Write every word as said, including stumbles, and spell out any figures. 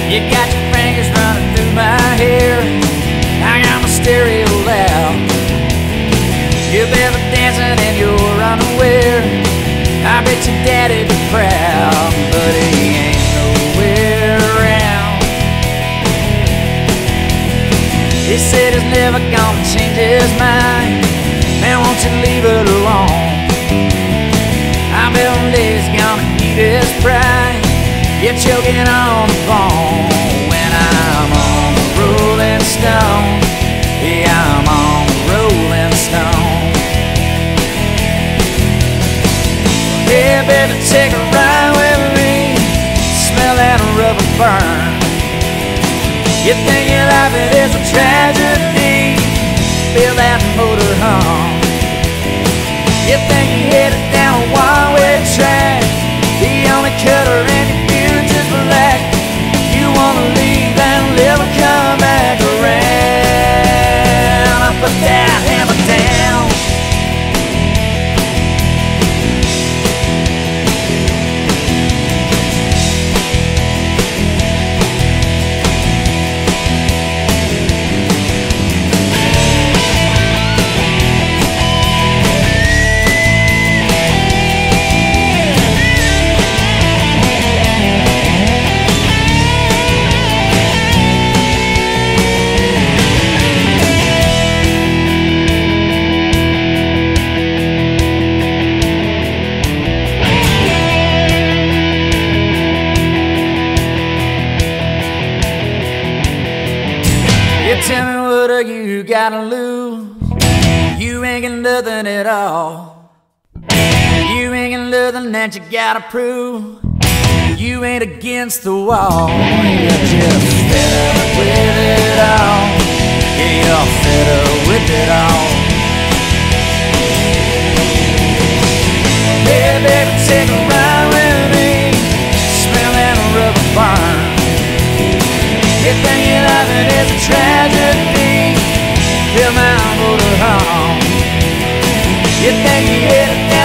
You got your fingers running through my hair. I got my stereo loud. You're barefoot dancing and you're unaware. I bet your daddy'd be proud, but he ain't nowhere around. He said he's never gonna change his mind. Man, won't you leave it alone? I bet one day he's gonna eat his pride. You're choking on the bone. When I'm on the Rolling Stone, yeah, I'm on the Rolling Stone. Hey, baby, take a ride with me. Smell that rubber burn. You think your life it is a tragedy? Feel that motor hum. You think you headed down a one-way track, the only cutter in your future's black. You wanna leave and never come back around. I put that hammer down. Tell me what are you gotta lose? You ain't got nothing at all. You ain't got nothing that you gotta prove. You ain't against the wall. You're just fed up with it all. Yeah, you're fed up with it all. Hey, baby, take a ride with me. Smell that rubber burn. You think your life it is a tragedy? Feel my motor hum. You think you hit it down